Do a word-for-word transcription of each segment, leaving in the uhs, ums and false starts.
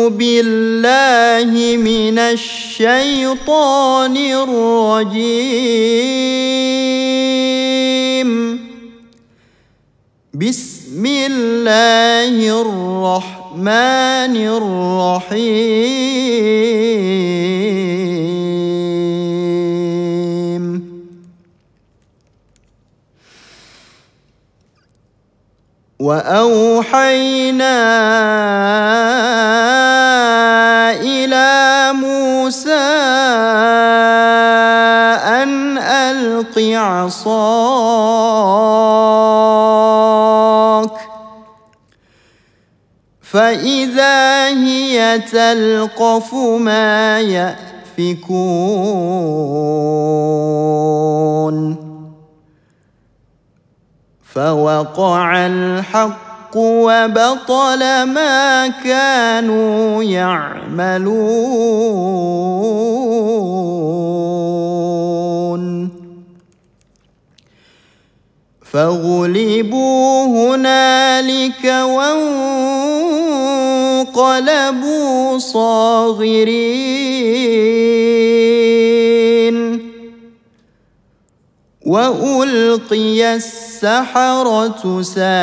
بالله من الشيطان الرجيم. بسم الله الرحمن الرحيم. وأوحينا إلى موسى أن ألق عصاك فإذا هي تلقف ما يأفكون. فوقع الحق وبطل ما كانوا يعملون. فغلبوا هنالك وانقلبوا صاغرين. وألقي السحرة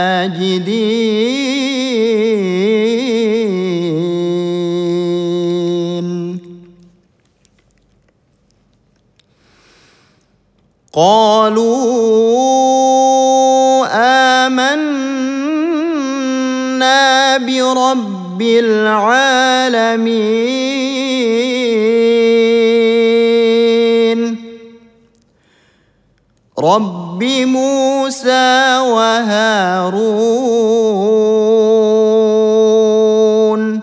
ساجدين. قالوا آمنا برب العالمين رب موسى وهارون.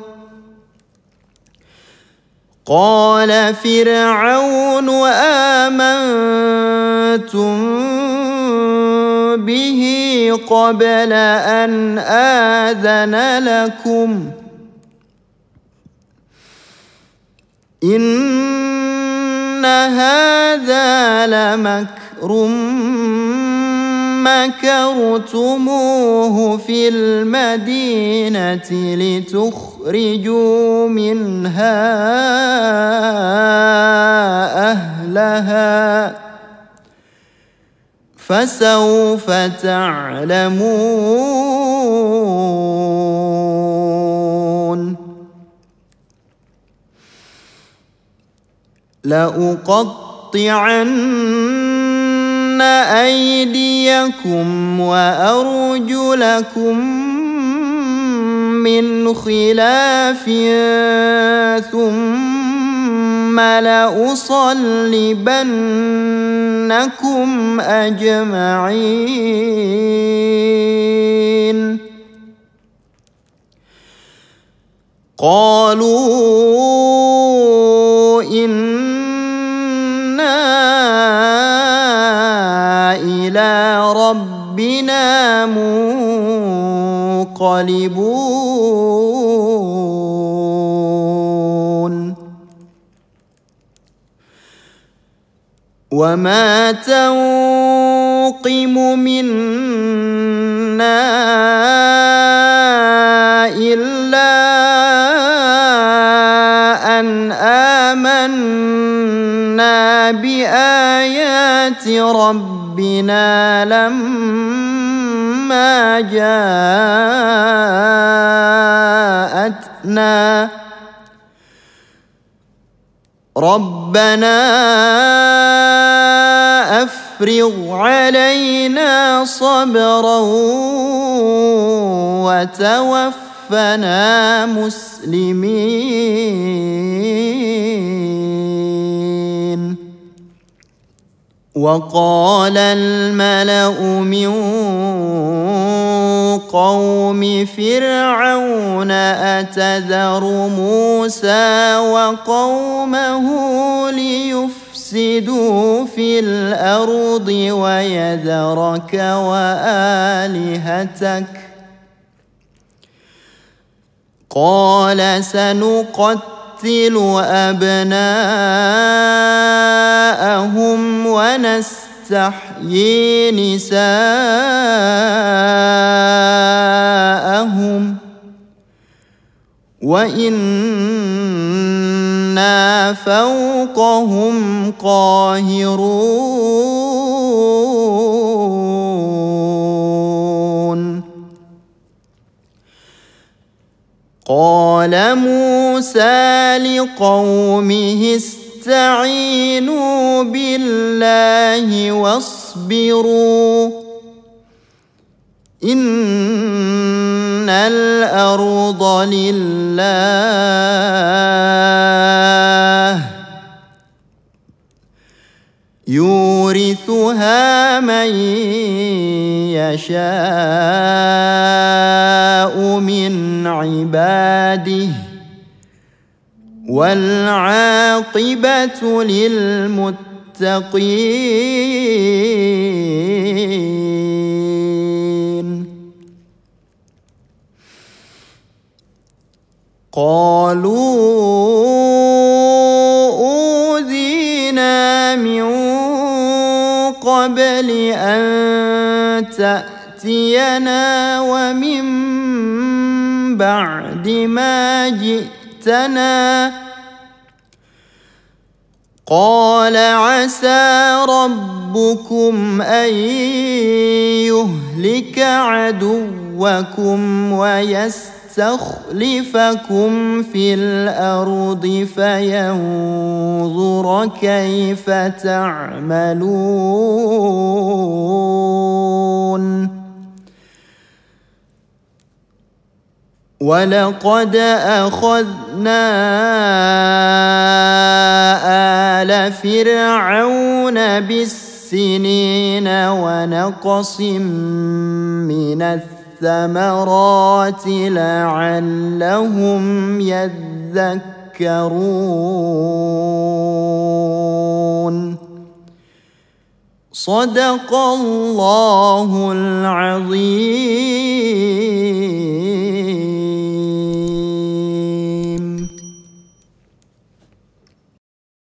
قال فرعون آمنتم به قبل أن آذن لكم إن هذا لمكر مكرتموه في المدينة لتخرجوا منها أهلها فسوف تعلمون. لأقطعن أيديكم وأرجلكم من خلاف ثم لأصلبنكم أجمعين. قالوا إنا إلى ربنا منقلبون. وما تنقم منا إلا أن آمنا بآيات ربنا لما جاءتنا ربنا أفرغ علينا صبرا وتوفنا مسلمين. وقال الملأ من قوم فرعون أتذر موسى وقومه ليفسدوا في الأرض ويذرك وآلهتك قال سنقتل أبناءهم ونستحيي نساءهم وإنا فوقهم قاهرون قال موسى لقومه استعينوا بالله واصبروا إن الأرض لله يورثها من يشاء من عباده والعاقبة للمتقين قالوا أوذينا من قبل أن تأتينا ومن بعد ما جئتنا قال عسى ربكم أن يهلك عدوكم ويستخلفكم في الأرض فينظر كيف تعملون ولقد أخذنا آل فرعون بالسنين ونقص من الثمرات لعلهم يذكرون صدق الله العظيم.